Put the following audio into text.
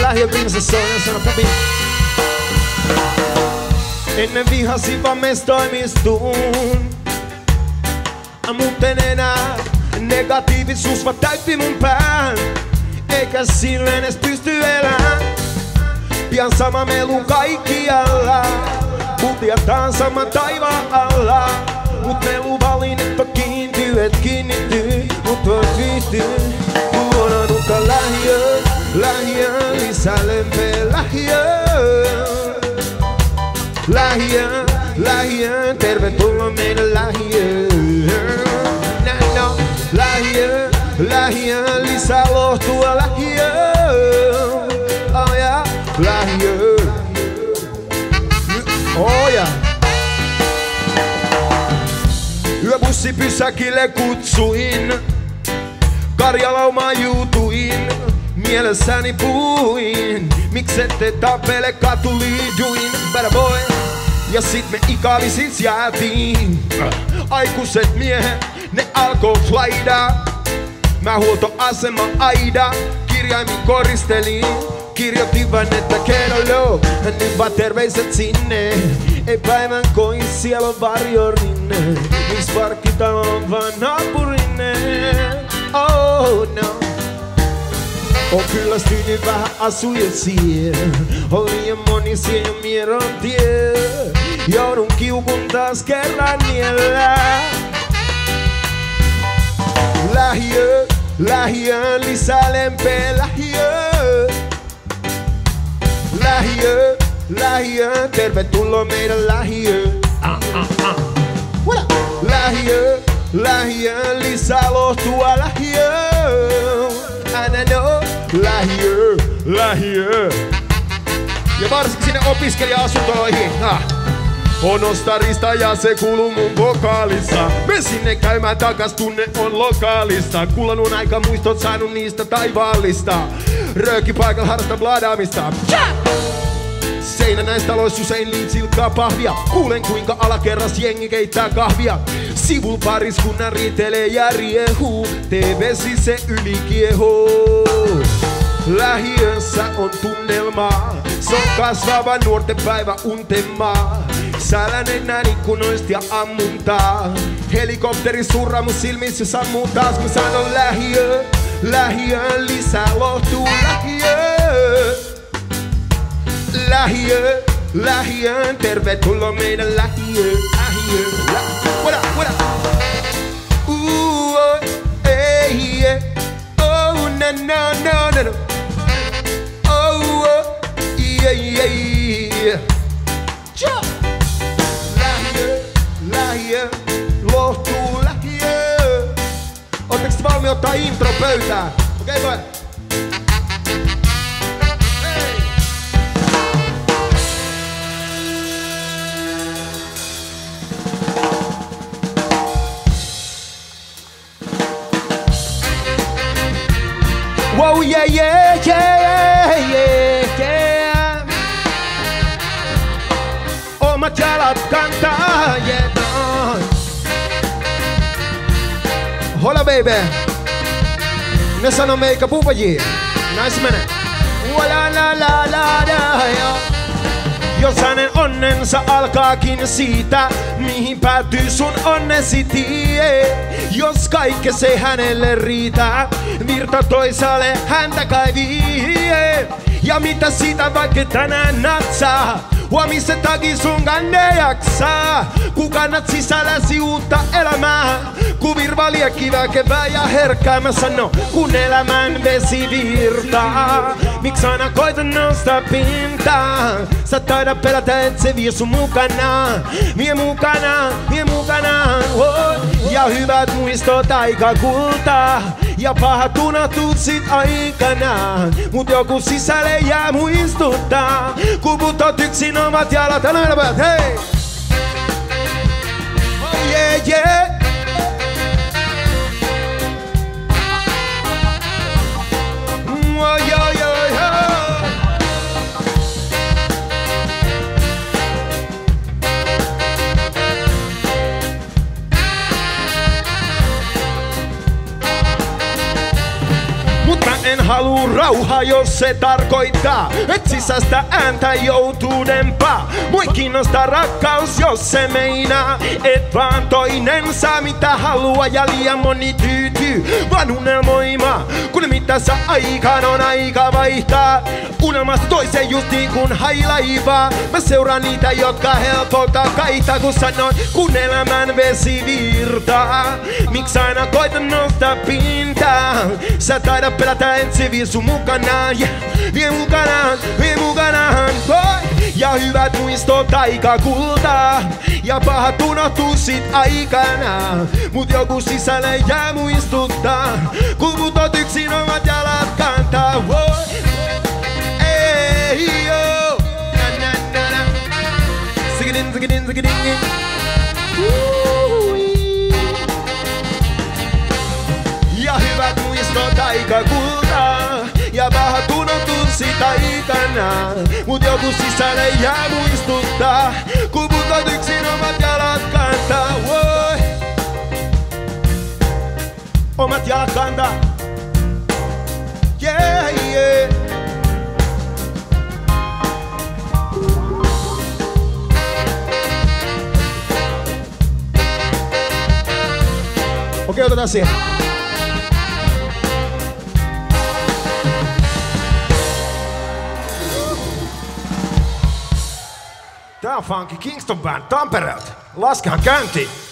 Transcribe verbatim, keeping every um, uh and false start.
Lähiön viimeisessä on sana pubi. Ennen vihasi vaan mestoimistuun. Muuten enää negatiivisuus vaan täytti mun pään. Eikä silleen edes pysty elään. Pian sama melu kaikkialla. Kuljetaan sama taivaan alla. Mut melu valinnetta kiintyy, et kiinnittyy. Mut voit viihtyy. Luonanutta lähiö, lähiö, lisää lempeä lähiö. Lähiö, lähiö, tervetuloa meidän lähiöön. No, lähiö, lähiö, lisää lohtua lähiöön. Oh yeah, lähiö. Oh yeah. Yöbussi pysäkille kutsuin. Karjalaumaa juutuin. Mielessäni puhuin. Miksette tapele katuliiduin. Better boy. Ja sit me ikavisis jäätiin. Aikuiset miehet, ne alkoi flaidaa. Mä huoltoasema aida. Kirjaimin koristelin. Kirjoitin vaan, että kerro. Nyt vaan terveiset sinne. Ei päivän koi, siellä on varjorinne. Miks parkkitalo on vaan naapurinne. Oh no. On kyllästynyt vähän asuja siellä. On liian moni siellä mieron tie. Joudun kiukun taas kerran niellä. Lähiö, lähiö, lisää lempeä lähiö. Lähiö, lähiö, tervetuloa meidän lähiö. Ah, ah, ah. Lähiö, lähiö, lisää lohtua lähiö. Aina no, lähiö, lähiö. Ja varsinkin sinne opiskelija-asuntoloihin. Ah. On ostarista ja se kuuluu mun vokaalissa. Me sinne käymään takas, tunne on lokaalista. Kullanut aika muistot saanut niistä taivaallista. Röökipaikalla harrastan bladaamista. Seinä näistä taloissa usein liit silkkaa pahvia. Kuulen kuinka alakerras jengi keittää kahvia. Sivul pariskunnan riitelee ja riehuu. T V-si se ylikiehoo. Lähiössä on tunnelmaa. Se on kasvava nuorten päivä untemaa. Sälänen näin ikkunoista ja ammuntaa. Helikopteri surraa mun silmissä sammuu taas kun sanon lähiö. Lähiö, lisää lohtuu lähiö. Lähiö, lähiö, tervetuloa meidän lähiö. Lähiö, lähiö. What up, what up? Ooh, oh, hey, yeah. Oh, no, no, no, no, no. Oh, oh, yeah, yeah, yeah. Jump. Lähiö, lähiö, lohtuu lähiö. Ootteko te valmiit ottaa intro pöytään? Okei, okay, vai? Wow, yeah, yeah, yeah, yeah, yeah. Omat jalat kantaa, yeah, no. Hola, baby. Ne sano meikä puupajia. Näis menee. La la la la la, ja. Jos hänen onnensa alkaakin siitä, mihin päätyy sun onnesi tie. Jos kaikke se hänelle riitä, virta toisaalle häntä kai vie. Ja mitä siitä vaikka tänään natsaa, huomisen takia sun kanne jaksaa. Kun kannat sisälläsi uutta elämää, kun virva liekkivää kevää ja herkkää. Mä sano, kun elämän vesi virtaa, miksi aina koita nousta pintaan? Sä taida pelätä, et se vie sun mukana. Vie mukana, vie mukana, oh. Ja hyvät muistot aika kultaa, ja pahat unohtuu sit aikanaan. Mut joku sisälle jää muistuttaa, kun putot yksin omat jalat ja näin, hei! Oh yeah, yeah! Oh yeah, yeah, yeah! Mut mä en halua rauhaa, jos se tarkoittaa, et sisäistä ääntä joutuudempaa. Mui kiinnostaa rakkaus, jos se meinaa, et vaan toinen saa mitä haluaa ja liian moni tyytyy vaan unelmoimaan. Kun mitä saa aikaan on aika vaihtaa unelmasta toiseen just niin kuin hailaivaa. Mä seuraan niitä, jotka helpolta kaihtaa, kun sanoin kun elämän vesi virtaa. Miks aina koita nostaa pintaa? Sä taida pelätä, et se vie sun mukanaan. Yeah. Vie mukanaan, vie mukanaan. Oi. Ja hyvät muistot aika kultaa. Ja pahat unohtuu sit aikanaan. Mut joku sisälle jää muistuttaa. Kun putot yksin omat jalat kantaa. Oi. Ei joo. Na na na na. Sigidin, sigidin, sigidin. Ja hyvät muistot aika kultaa. Ja pahat unohtuu sit aikanaan. Mut joku sisälle jää muistuttaa. Kun putot yksin omat jalat kantaa. Voi. Omat jalat kantaa. Yeah, yeah. Okei, otetaan siihen. Tää on Funky Kingston Band Tampereelta. Laskehan käyntiin.